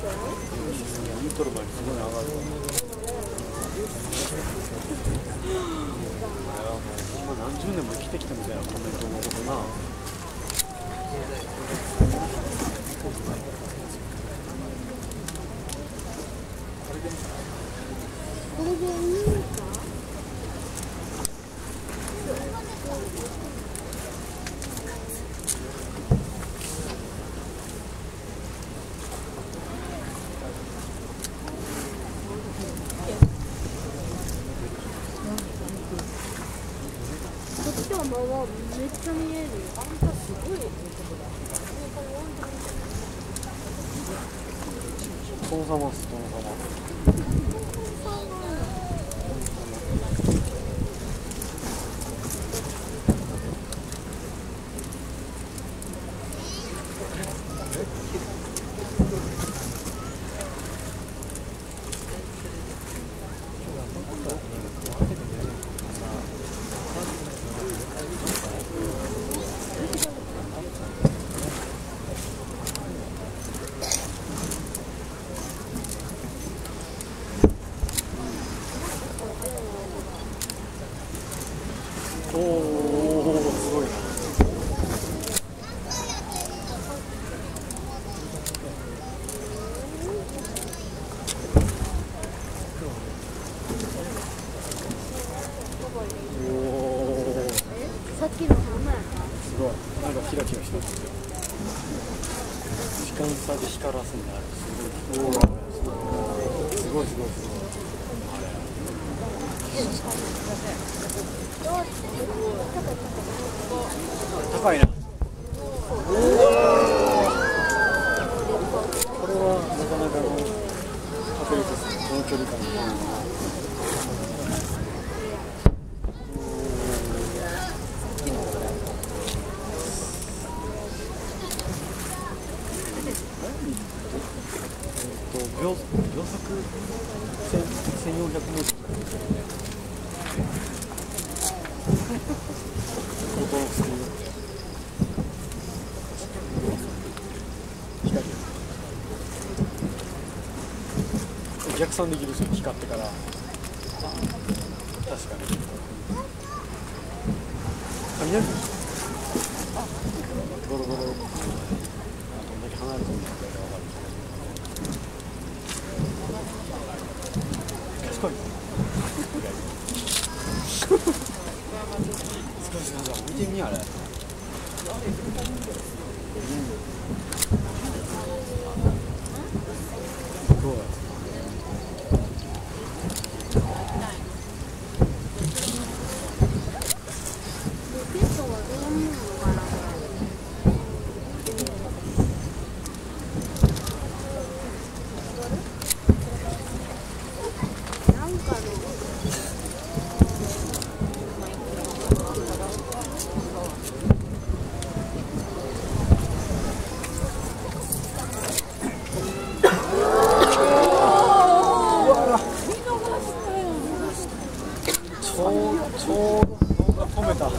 見とる前にすごい上がる。何十年も生きてきたみたいなコメントのことな。 これでいいか？めっちゃ見える。あんたすごい。 殿様です、殿様。おお、すごいな。おお、 さっきの花や。 すごい。なんかキラキラした。時間差で光らすんだ。すごい。おお、すごいすごいすごい。高いな。おお、これはなかなかの確率です。この距離感で。秒速1400メートル。逆算できるし、光ってから。確かに。雷。ゴロゴロ。どんだけ離れてるのか分かる。賢い。少しなんか見てみあれ。どうや。ちょうど止めた。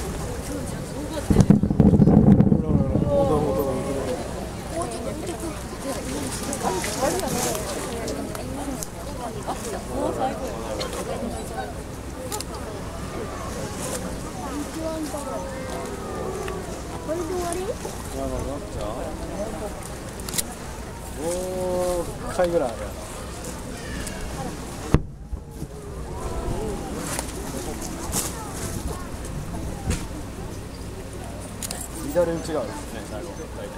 これで終わり？ おお、回ぐらいある。乱れ打ちがあるんですね、最後、大体。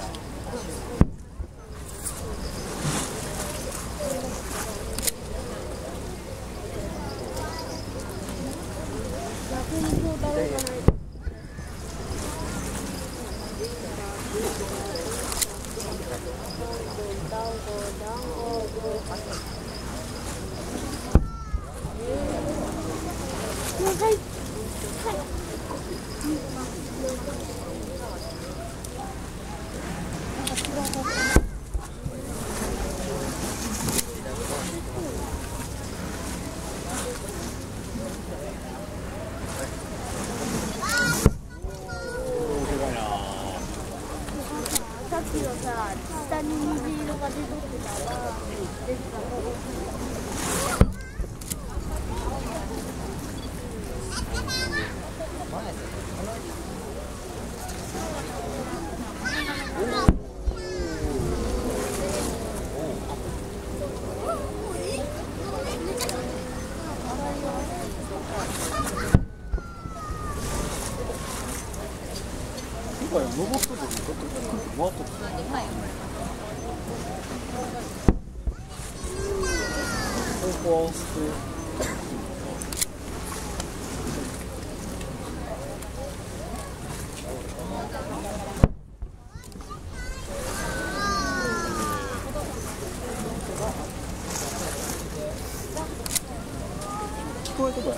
逆にそうだろうじゃない。さっきのさ、下に虹色が出とってたわ。 かよ、登っとるのに、だってくるくる回っとる。方向合わせて。聞こえとかや。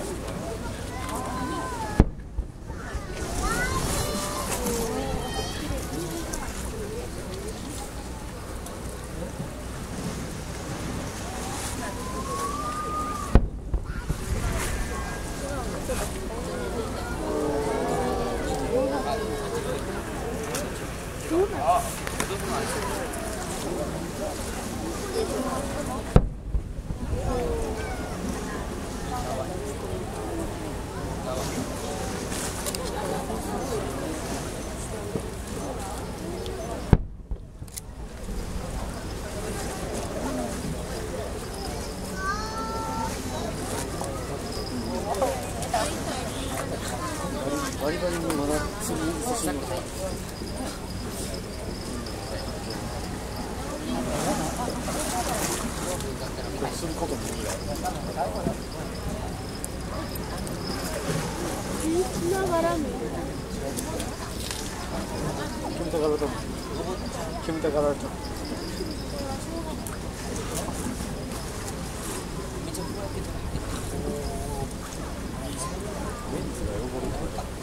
バリバリにまだ次進む。することもいいや。 しながら見る。 煙たがられたもん。煙たがられた。レンズが汚れてる。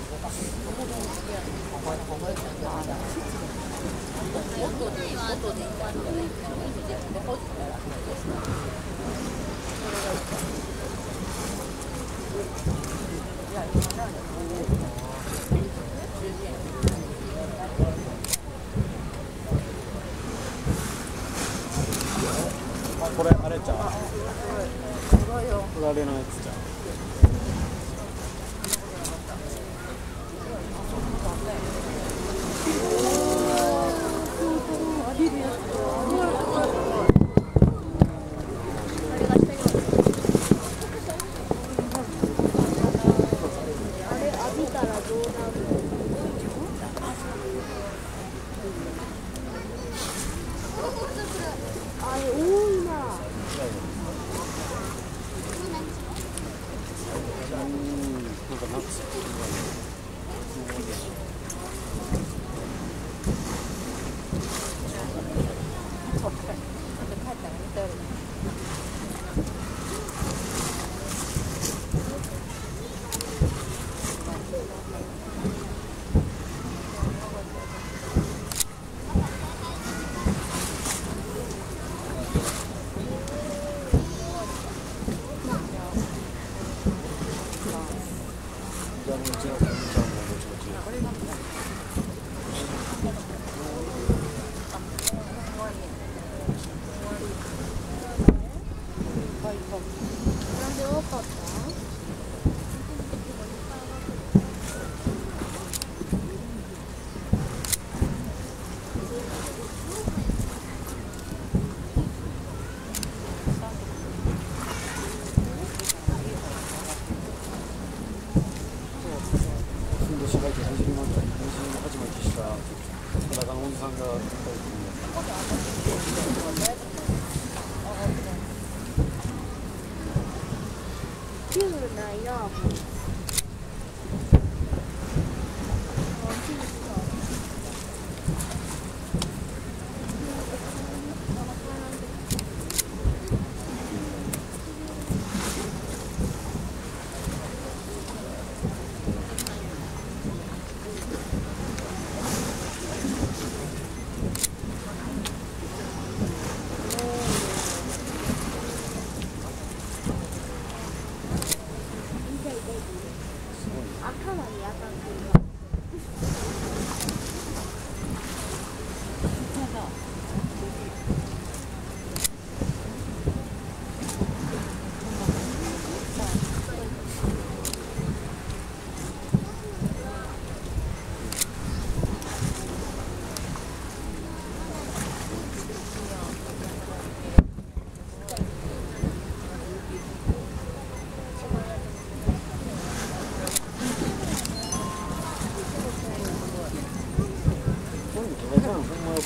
これあれちゃう。これあれのやつちゃう。 あれ多いな。 なんか夏。 なんで多かった？ 市街地20万回、20万始まりした裸のおじさんが気分ないな。頭に当たってるな。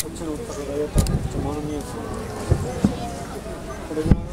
っちの高台やったらめっちゃ丸見えですよ。これぐらい